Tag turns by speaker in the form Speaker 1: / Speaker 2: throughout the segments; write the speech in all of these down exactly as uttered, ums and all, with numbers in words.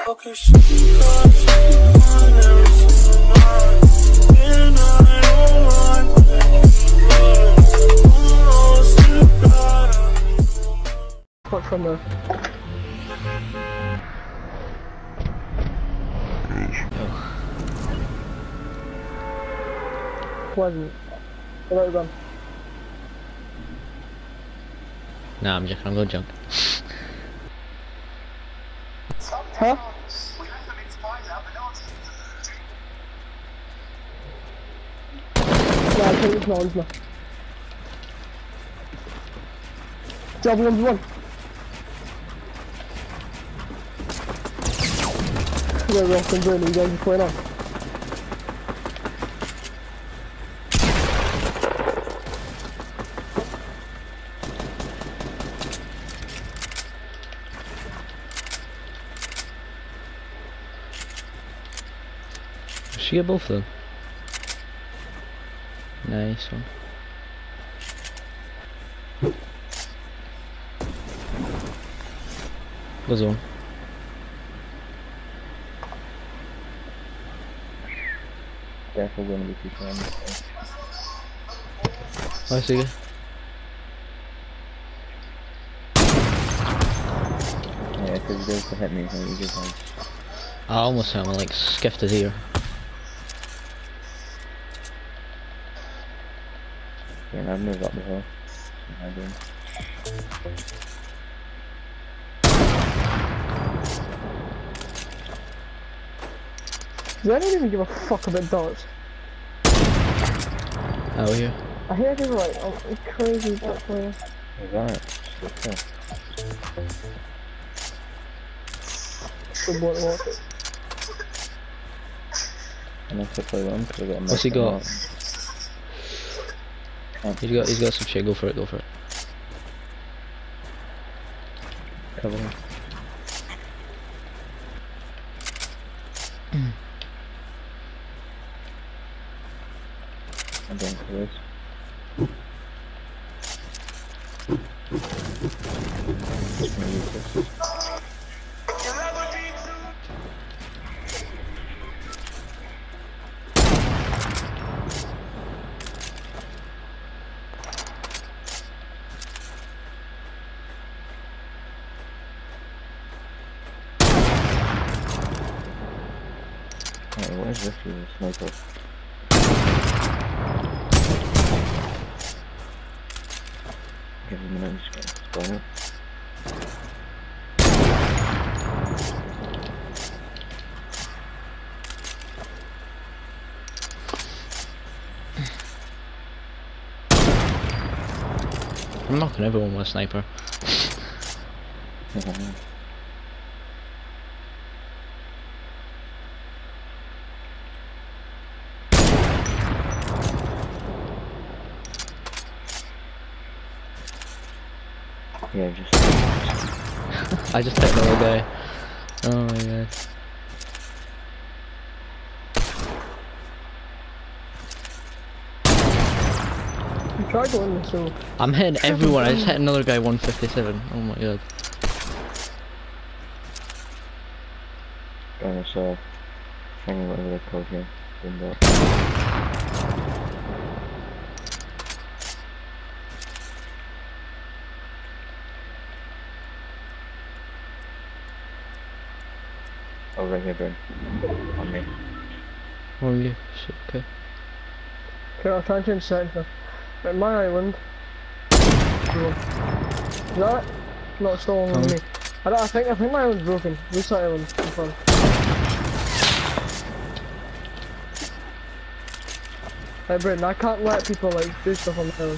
Speaker 1: What from there?
Speaker 2: Oh.
Speaker 1: Pleasant. Without a gun.
Speaker 2: Nah, I'm joking, I'm gonna jump.
Speaker 1: Huh? Yeah, I think it's not, isn't it? Job one one. Yeah, Ross and Brandon, you guys are playing on.
Speaker 2: She get both of them. Nice one. Goes on.
Speaker 3: Careful when we keep on.
Speaker 2: I see you.
Speaker 3: Yeah, because he goes to hit me, so he goes on.
Speaker 2: I almost hit him, like skiffed his ear.
Speaker 3: Yeah, I've moved up the hill. I did.
Speaker 1: Does anyone even give a fuck about darts?
Speaker 2: Oh, here.
Speaker 1: I hear people like, oh, crazy dart player.
Speaker 3: Is that okay.
Speaker 1: Good boy to watch it.
Speaker 3: I'm gonna play one because I got a
Speaker 2: What's he got?
Speaker 3: Oh.
Speaker 2: He's got, he's got some shit, go for it, go for it.
Speaker 3: Cover him. I'm going for this. Just gonna use this. Hey, what is this for a sniper? Give him a minute, I'm just gonna spawn it.
Speaker 2: I'm knocking everyone with a sniper.
Speaker 3: Yeah, just.
Speaker 2: I just hit another guy. Oh my god.
Speaker 1: You tried going this, so.
Speaker 2: I'm hitting everyone, I just hit another guy one fifty-seven. Oh my god.
Speaker 3: Going this uh, thing, whatever they're called here. Window. Oh, right here, Ben. On me.
Speaker 2: Oh yeah, shit, okay.
Speaker 1: Okay, I'll try and change settings now. Right, my island. Broke. Is that it? Not stolen on me. I don't. I think. I think my island's broken. Restart island. In front. Hey, Brendan, I can't let people like do stuff on the island.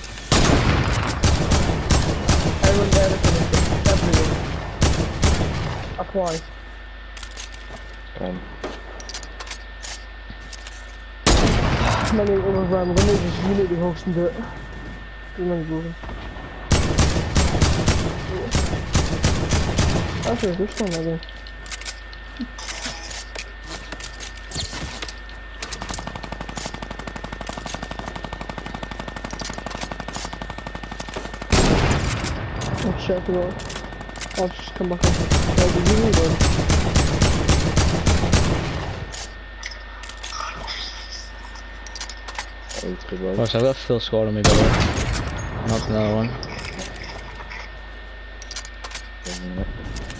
Speaker 1: Island editing, everything. Apply.
Speaker 3: Um.
Speaker 1: Many over I'm gonna just you need to host and do it. Do not go. Actually, there's one again. Oh shit, I forgot. I'll just come back on. Oh, did you need one?
Speaker 3: It's good work.
Speaker 2: Oh, so I've got a full squad on me, by the way. Knocked another one.
Speaker 3: Isn't it?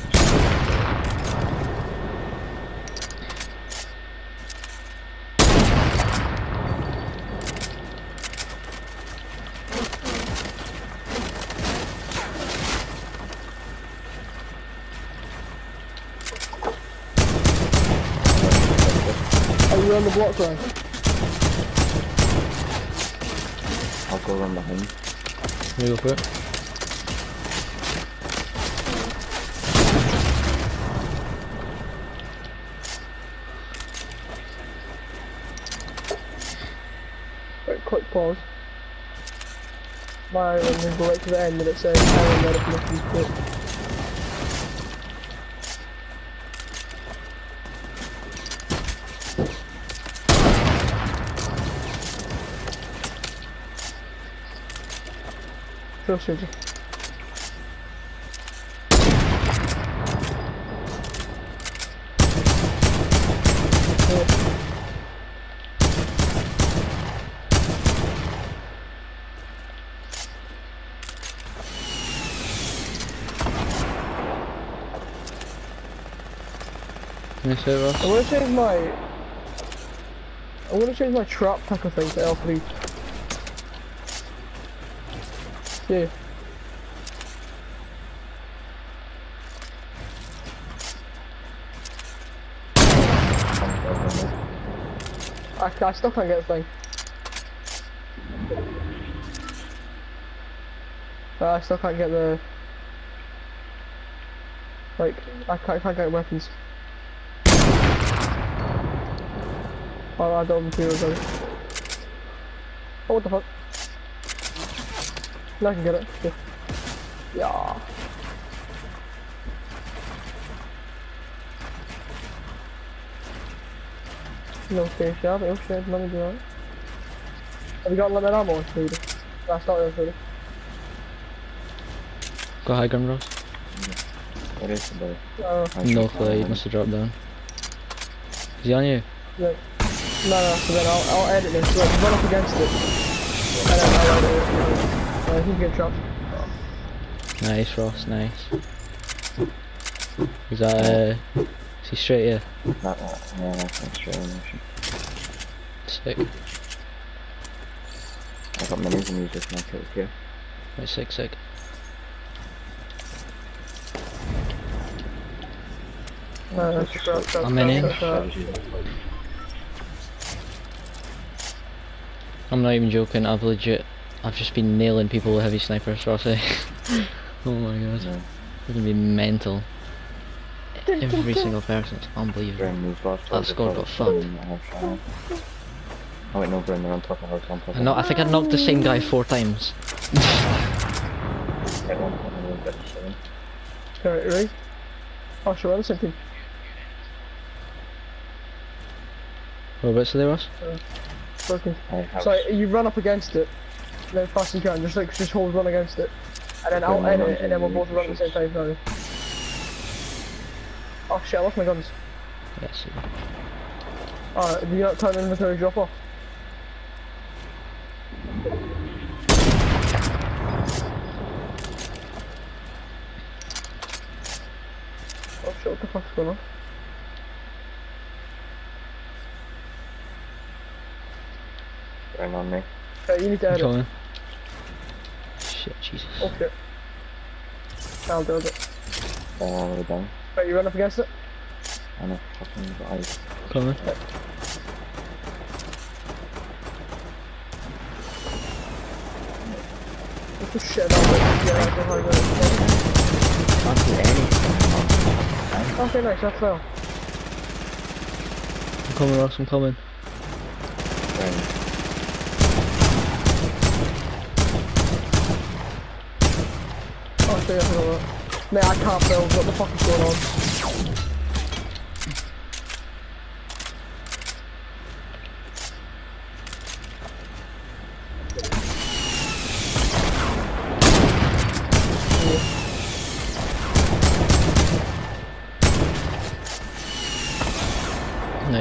Speaker 1: Are you on the block, Ryan?
Speaker 3: I'll go run behind.
Speaker 2: You go for it.
Speaker 1: Right, quick pause. My and then go right to the end and it says Aaron Reddick looking quick. Drill shooter.
Speaker 2: Can you say it, Ross?
Speaker 1: I want to change my. I want to change my trap tackle thing to L three. Yeah. I, I still can't get the thing. Uh, I still can't get the. Like, I can't, I can't get weapons. Oh, I don't have materials on it. Oh, what the fuck? No, I can get it. Yeah. Yeah. No space job, oh shit, let me do that. Have you got limit ammo, Tweedy? That's not it, Tweedy.
Speaker 2: Got high gun, Ross?
Speaker 3: What is it, buddy?
Speaker 1: Uh,
Speaker 2: No clue, you must have dropped down. Is he on you?
Speaker 1: yeah. No, no, so then I'll, I'll edit this, look, run up against it. And then I'll edit it. Uh, he's getting shot.
Speaker 2: Nice, Ross, nice. Is that, uh, is he straight here?
Speaker 3: Not that. Yeah, that's not straight on motion.
Speaker 2: Sick.
Speaker 3: I got minis and use this and I'll kill here.
Speaker 2: Right, sick, sick.
Speaker 1: No, that's just right, that's
Speaker 2: I'm in
Speaker 1: right,
Speaker 2: it.
Speaker 1: that's right.
Speaker 3: Strategy.
Speaker 2: I'm not even joking, I've legit, I've just been nailing people with heavy snipers, Ross. Eh? Oh my god.
Speaker 3: Yeah.
Speaker 2: It's gonna be mental. Every single person, it's unbelievable.
Speaker 3: Bren moves last
Speaker 2: That squad got fucked.
Speaker 3: Oh wait, no, Bren, they're on top of us, on top of us.
Speaker 2: No, I think I knocked the same guy four times.
Speaker 3: Get one, one, one, get the seven.
Speaker 1: Alright, ready? Oh, sure, that's something.
Speaker 2: Whereabouts are they, Ross?
Speaker 1: Broken.
Speaker 3: I have.
Speaker 1: So you run up against it, then fast as you can, just like just hold run against it, and then I'll
Speaker 3: Yeah,
Speaker 1: edit
Speaker 3: no,
Speaker 1: it, and then we'll
Speaker 3: no,
Speaker 1: both run at the same time. Sorry. Oh shit! I lost my guns.
Speaker 2: Yes.
Speaker 1: Alright, do you not turn inventory drop off? Oh shit! What the fuck's going on?
Speaker 3: Bren on me.
Speaker 1: Okay, you need to
Speaker 2: I'm
Speaker 1: edit.
Speaker 2: coming. Shit, Jesus.
Speaker 1: Oh shit. I'll do it.
Speaker 3: Uh, we're down.
Speaker 1: Right, you run up against it.
Speaker 3: I know, fucking eyes.
Speaker 2: Coming.
Speaker 1: What the shit about it? Yeah, I don't know how to
Speaker 3: Can't do anything.
Speaker 1: Okay, nice, that fell.
Speaker 2: I'm coming, Ross, I'm coming.
Speaker 3: Bren.
Speaker 1: Oh shit, I forgot that. Mate, I can't build, what the fuck is going on?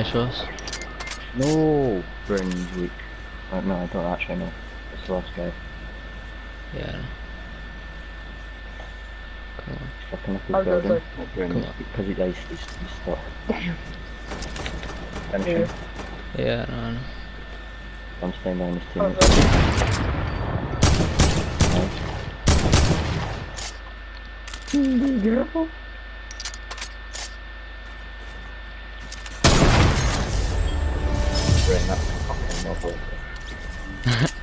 Speaker 2: Nice, Ross.
Speaker 3: No! Brennan's weak. Uh, no, I don't actually know. It's the last guy.
Speaker 2: Yeah. Cool.
Speaker 3: Fucking up his
Speaker 1: I was gonna
Speaker 3: building.
Speaker 1: say-
Speaker 3: Not Brennan's,
Speaker 2: Cool.
Speaker 3: because he dies, he's, he's stuck. Finishing.
Speaker 1: Yeah.
Speaker 2: Yeah, no, no.
Speaker 3: I'm staying behind his
Speaker 1: I
Speaker 3: team.
Speaker 1: was gonna
Speaker 3: Nice.
Speaker 1: Be careful.
Speaker 3: Brennan, that's fucking lovely.